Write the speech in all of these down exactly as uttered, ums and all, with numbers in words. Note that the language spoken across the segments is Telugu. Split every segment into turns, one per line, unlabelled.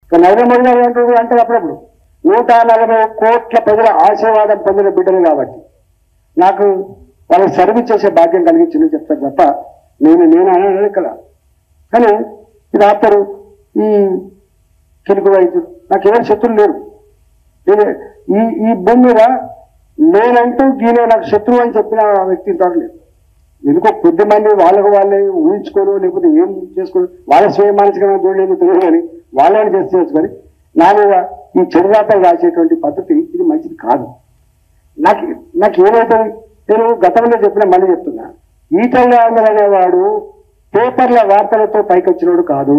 ఇక నరేంద్ర మోడీ గారు అంటారు అంటే అప్పుడప్పుడు నూట నలభై కోట్ల ప్రజల ఆశీర్వాదం పొందిన బిడ్డలు కాబట్టి నాకు వాళ్ళకి సర్వీస్ చేసే భాగ్యం కలిగించిందని చెప్తారు తప్ప నేను నేను అనే కదా. కానీ ఇది ఆపుతారు ఈ కిలుకు వైద్యుడు. నాకు ఎవరు శత్రులు లేరు. ఈ ఈ భూమి మీద నేనంటూ గీనే నాకు శత్రువు అని చెప్పిన వ్యక్తి ఇంత లేదు. ఎందుకో కొద్ది మంది వాళ్ళకు వాళ్ళే ఊహించుకోరు, లేకపోతే ఏం చేసుకోరు, వాళ్ళ స్వయం మానసికమైన చూడలేదు తెలియదు కానీ వాళ్ళని చేస్తూ కానీ నా మీద ఈ చెడురాతలు రాసేటువంటి పద్ధతి ఇది మంచిది కాదు. నాకు నాకు ఏమవుతుంది, నేను గతంలో చెప్పిన మళ్ళీ చెప్తున్నా, ఈటల రాజేందర్ అనేవాడు పేపర్ల వార్తలతో పైకి వచ్చినోడు కాదు,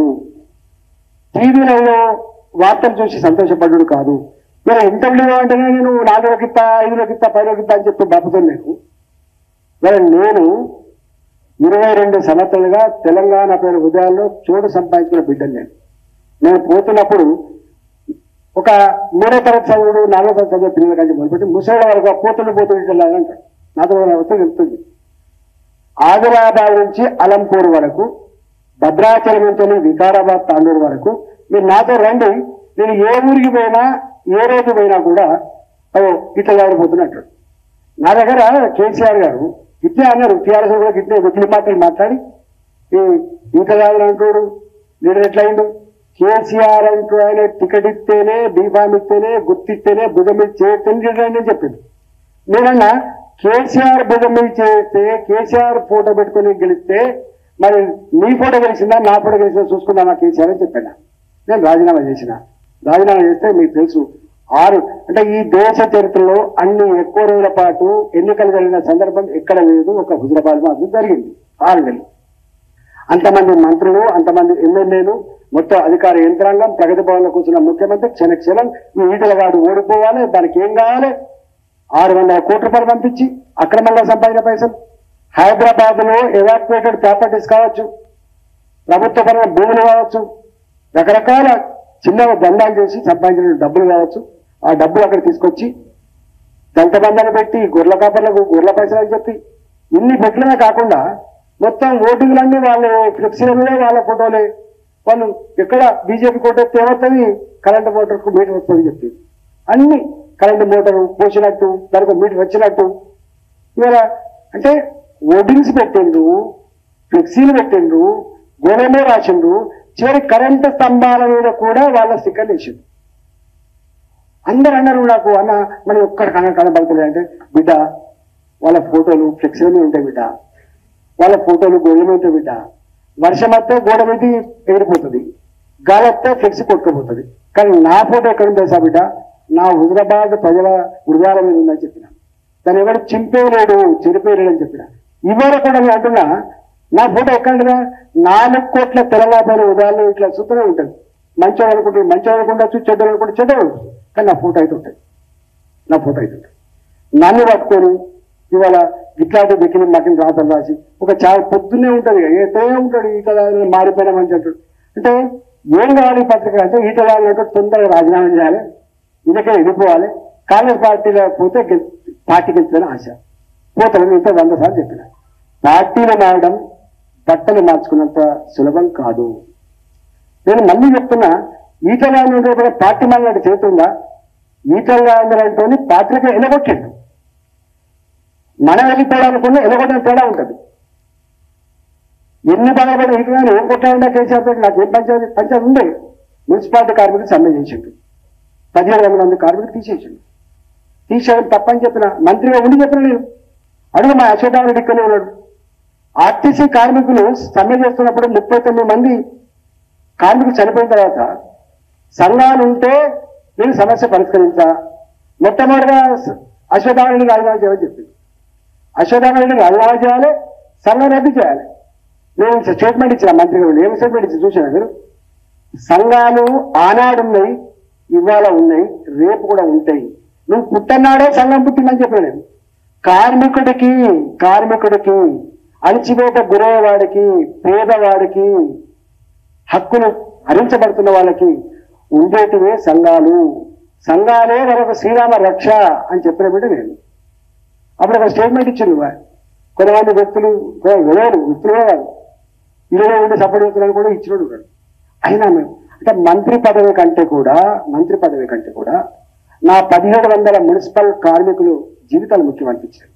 టీవీలలో వార్తలు చూసి సంతోషపడ్డాడు కాదు. ఇలా ఇంటర్వ్యూలో అంటేనే నేను నాలుగులోకి ఇస్తా ఐదులోకి ఇస్తా పదిలోకి ఇస్తా అని చెప్పి బాపుతాను. నేను మరి నేను ఇరవై రెండు సంవత్సరాలుగా తెలంగాణ పేరు హృదయాల్లో చోటు సంపాదించుకున్న బిడ్డను. నేను నేను పోతున్నప్పుడు ఒక మూడో తరగతి చదువుడు నాలుగో తరగతి చదివే పిల్లల కంటే మొదలుపెట్టి ముసలి వరకు పోతున్న పోతుంటే అంటాడు. నాతో వస్తే చెప్తుంది ఆదిలాబాద్ నుంచి అలంపూర్ వరకు, భద్రాచలం నుంచి వికారాబాద్ తాండూరు వరకు మీరు నాతో రండి, నేను ఏ ఊరికి పోయినా ఏ రోజు పోయినా కూడా ఇట్లా జారిపోతున్నట్టు. నా దగ్గర కేసీఆర్ గారు ఇట్లే అన్నారు, టీఆర్ఎస్ కూడా ఇట్లే వెకిలి మాటలు మాట్లాడి ఇంకా కాదు అంటాడు. లీడర్ ఎట్లా అయిండు, కేసీఆర్ అంటూ ఆయన టికెట్ ఇస్తేనే బీఫామ్ ఇస్తేనే గుర్తిస్తేనే భుజం మీద చేస్తేనే లీడర్ అని చెప్పింది. నేనన్నా కేసీఆర్ భుజం మీద చేస్తే కేసీఆర్ ఫోటో పెట్టుకుని గెలిస్తే మరి నీ ఫోటో గెలిచిందా నా ఫోటో గెలిచిందా చూసుకున్నా నా కేసీఆర్ అని చెప్పాను. నేను రాజీనామా చేసిన. రాజీనామా చేస్తే మీకు తెలుసు ఆరు అంటే ఈ దేశ చరిత్రలో అన్ని ఎక్కువ రోజుల పాటు ఎన్నికలు జరిగిన సందర్భం ఎక్కడ లేదు, ఒక హుజరాబాద్ మాత్రం జరిగింది. ఆరు నెలలు అంతమంది మంత్రులు, అంతమంది ఎమ్మెల్యేలు, మొత్తం అధికార యంత్రాంగం, ప్రగతి భవన్లో కూర్చున్న ముఖ్యమంత్రి క్షణ క్షణం ఈ ఈటల గాడు ఓడిపోవాలి, దానికి ఏం కావాలి, ఆరు వందల కోట్ల రూపాయలు పంపించి అక్రమంగా సంపాదించిన పైసలు, హైదరాబాద్ లో ఎవాక్యుయేటెడ్ ప్రాపర్టీస్ కావచ్చు, ప్రభుత్వ పరమైన భూములు కావచ్చు, రకరకాల చిన్న దండాలు చేసి సంపాదించిన డబ్బులు కావచ్చు, ఆ డబ్బులు అక్కడ తీసుకొచ్చి దంత బంధాలు పెట్టి గొర్రెల కాపర్లకు గొర్రెల పైసలు అని చెప్పి ఇన్ని పెట్టడమే కాకుండా మొత్తం ఓటింగ్లన్నీ వాళ్ళ ఫ్లెక్సీలే వాళ్ళ ఫోటోలే, వాళ్ళు ఎక్కడ బీజేపీ కోట ఏమవుతుంది కరెంటు మోటార్కు మీటర్ వస్తుందని చెప్పి అన్ని కరెంటు మోటారు పోసినట్టు దానికి మీటర్ వచ్చినట్టు ఇవాళ అంటే ఓటింగ్స్ పెట్టిండ్రు, ఫ్లెక్సీలు పెట్టిండ్రు, గోడమే రాసిండ్రు, చివరి కరెంటు స్తంభాల మీద కూడా వాళ్ళ స్టిక్కర్లు వేసిండ్రు. అందరు అన్నారు నాకు అన్న మనం ఒక్కడ కన కనబడుతుంది అంటే బిడ్డ వాళ్ళ ఫోటోలు ఫ్లెక్సీల మీద ఉంటాయి బిడ్డ, వాళ్ళ ఫోటోలు గోడల మీద ఉంటాయి బిడ్డ, వర్షం వస్తే గోడ మీద ఎగిరిపోతుంది, గాలి వస్తే ఫ్లెక్సీ కొట్టుకుపోతుంది, కానీ నా ఫోటో ఎక్కడ ఉంటుంది సార్ బిడ్డ, నా హుజరాబాద్ ప్రజల హృదయాల మీద ఉందని చెప్పిన. దాన్ని ఎవరు చింపేయలేడు చెరిపేయలేడు అని చెప్పిన. ఇవాళ కూడా నేను అంటున్నా నా ఫోటో ఎక్కడుంటుందా, నాలుగు కోట్ల తెలంగాణ హృదయాల్లో ఇట్లా సూత్రమే ఉంటుంది. మంచివాడు అనుకుంటే మంచివాడు అనుకుంటూ చెడ్డలు అనుకుంటే చెడ్డలు ఉంటుంది, కానీ నా ఫోటో అయితే ఉంటుంది, నా ఫోటో అయితే ఉంటుంది. నన్ను పట్టుకొని ఇవాళ ఇట్లాంటి వెకిలి మకిలి రాతలు రాసి ఒక చాలా పొద్దున్నే ఉంటుంది, ఏదో ఉంటాడు ఈటల మారిపోయిన మంచి అంటాడు. అంటే ఏం కావాలి పత్రిక అంటే ఈటల అంటే తొందరగా రాజీనామా చేయాలి, ఇదకే వెళ్ళిపోవాలి, కాంగ్రెస్ పార్టీలో పోతే పార్టీ గెలుస్తుందని ఆశ, పోతామని ఇంత వంద సార్లు చెప్పిన. పార్టీలు మారడం బట్టలు మార్చుకున్నంత సులభం కాదు. నేను మళ్ళీ చెప్తున్నా, ఈటల రాజేందర్ పార్టీ మారినట్టు చేస్తుందా, ఈటల రాజేందర్ అంటే పార్టీలకు ఎలగొట్టిండు, మనం వెళ్ళిపోవడానుకున్నా ఎలగొట్టిన తేడా ఉంటుంది. ఎన్ని బాధపడి ఈటల ఏం కొట్టాలంటే కేసీఆర్ తోటి నాకు ఏం పంచాయతీ పంచాయతీ ఉండే, మున్సిపాలిటీ కార్మికులు సమ్మె చేసిండు, పదిహేడు వందల మంది కార్మికులు తీసేసిండు. తీసేయడం తప్పని చెప్పిన మంత్రిగా ఉండి చెప్పిన నేను అడుగు మా అశోక్ రెడ్డి ఇక్కడే ఉన్నాడు. ఆర్టీసీ కార్మికులు సమ్మె చేస్తున్నప్పుడు ముప్పై తొమ్మిది మంది కార్మికులు చనిపోయిన తర్వాత సంఘాలు ఉంటే నేను సమస్య పరిష్కరించా, మొట్టమొదటిగా అశోక్ రెడ్డి రాజీనామా చేయాలని చెప్పింది. అశోక్ రెడ్డి రాజీనామా చేయాలి, సంఘం రద్దు చేయాలి. నేను స్టేట్మెంట్ ఇచ్చిన మంత్రిగా ఉండి ఏం స్టేట్మెంట్ ఇచ్చి చూసాను మీరు, సంఘాలు ఆనాడు ఉన్నాయి, ఇవాళ ఉన్నాయి, రేపు కూడా ఉంటాయి, నువ్వు పుట్టన్నాడే సంఘం పుట్టిందని చెప్పాను నేను. కార్మికుడికి కార్మికుడికి అణచివేత గురయ్యేవాడికి పేదవాడికి హక్కులు హరించబడుతున్న వాళ్ళకి ఉండేటివే సంఘాలు, సంఘాలే వాళ్ళకు శ్రీరామ రక్ష అని చెప్పిన బిడ్డ నేను. అప్పుడు ఒక స్టేట్మెంట్ ఇచ్చింది కొంతమంది వ్యక్తులు, విలువలు వ్యక్తులే కాదు, ఇల్లులో ఉండి సపోర్ట్ చేస్తున్నాను కూడా ఇచ్చినోడు కాదు. అయినా మేము అంటే మంత్రి పదవి కంటే కూడా మంత్రి పదవి కంటే కూడా నా పదిహేడు వందల మున్సిపల్ కార్మికులు జీవితాలు ముఖ్యం అనిపించారు.